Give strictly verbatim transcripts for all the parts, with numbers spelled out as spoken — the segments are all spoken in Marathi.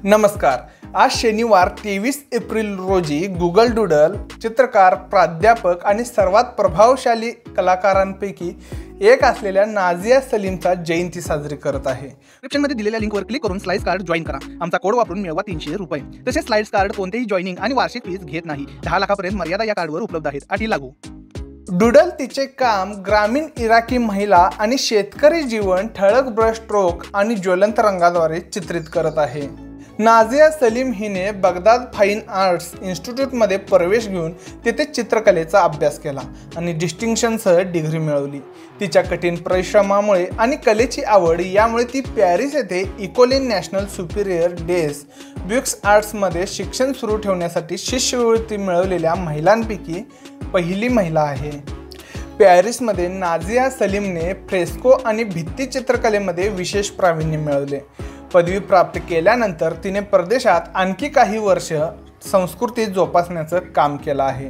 नमस्कार। आज शनिवार तेवीस एप्रिल रोजी गुगल डूडल चित्रकार, प्राध्यापक आणि सर्वात प्रभावशाली कलाकारांपैकी एक असलेल्या नाझिया सलीमचा जयंती साजरी करत आहे। डिस्क्रिप्शनमध्ये दिलेल्या लिंकवर क्लिक करून स्लाइड्स कार्ड जॉईन करा। आमचा कोड वापरून मिळवा तीनशे रुपये। तसेच स्लाइड्स कार्ड कोणतेही जॉईनिंग आणि वार्षिक फीस घेत नाही। दहा लाखापर्यंत मर्यादा या कार्डवर उपलब्ध आहेत। अटी लागू। डूडल तिचे काम ग्रामीण इराकी महिला आणि शेतकरी जीवन ठळक ब्रश स्ट्रोक आणि ज्वलंत रंगाद्वारे चित्रित करत आहे। नाझिया सलीम हिने बगदाद फाईन आर्ट्स इन्स्टिट्यूटमध्ये प्रवेश घेऊन तिथे चित्रकलेचा अभ्यास केला आणि डिस्टिंक्शनसह डिग्री मिळवली। तिच्या कठीण परिश्रमामुळे आणि कलेची आवड यामुळे ती पॅरिस येथे Ecole Nationale Superieure des Beaux आर्ट्समध्ये शिक्षण सुरू ठेवण्यासाठी शिष्यवृत्ती मिळवलेल्या महिलांपैकी पहिली महिला आहे। पॅरिसमध्ये नाझिया सलीमने फ्रेस्को आणि भित्तिचित्रकलेमध्ये विशेष प्रावीण्य मिळवले। पदवी प्राप्त केल्यानंतर तिने परदेशात आणखी काही वर्ष संस्कृती जोपासण्याचं काम केलं आहे।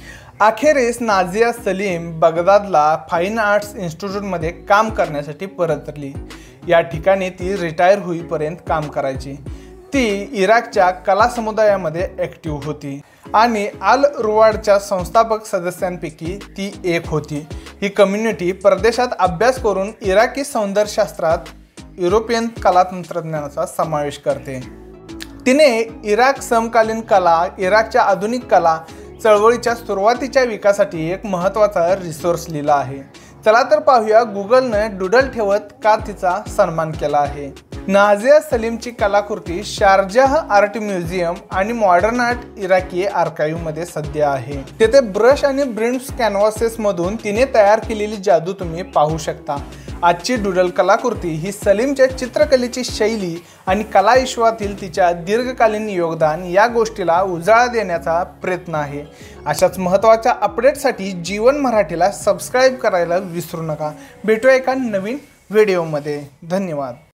अखेरीस नाझिया सलीम बगदादला फाईन आर्ट्स इन्स्टिट्यूटमध्ये काम करण्यासाठी परतली। या ठिकाणी ती रिटायर होईपर्यंत काम करायची। ती इराकच्या कला समुदायामध्ये ॲक्टिव्ह होती आणि अल रुवाडच्या संस्थापक सदस्यांपैकी ती एक होती। ही कम्युनिटी परदेशात अभ्यास करून इराकी सौंदर्यशास्त्रात युरोपियन कला तंत्रज्ञानाचा समावेश करते। तिने इराक समकालीन कला, इराकच्या आधुनिक कला चळवळीच्या सुरुवातीच्या विकासासाठी एक महत्त्वाचा रिसोर्स लिहिला आहे। चला तर पाहूया गुगलने डूडल ठेवत का तिचा सन्मान केला आहे। नाझिया सलीमची कलाकृती शारजाह आर्ट म्युझियम आणि मॉडर्न आर्ट इराकी आर्काइव्हमध्ये सध्या आहे। तेथे ब्रश आणि ब्रिम्स कॅनव्हासेसमधून तिने तयार केलेली जादू तुम्ही पाहू शकता। आजची डूडल कलाकृती ही सलीमच्या चित्रकलेची शैली आणि कला विश्वातील तिच्या दीर्घकालीन योगदान या गोष्टीला उजाळा देण्याचा प्रयत्न आहे। अशाच महत्त्वाच्या अपडेटसाठी जीवन मराठीला सबस्क्राईब करायला विसरू नका। भेटूया एका नवीन व्हिडिओमध्ये। धन्यवाद।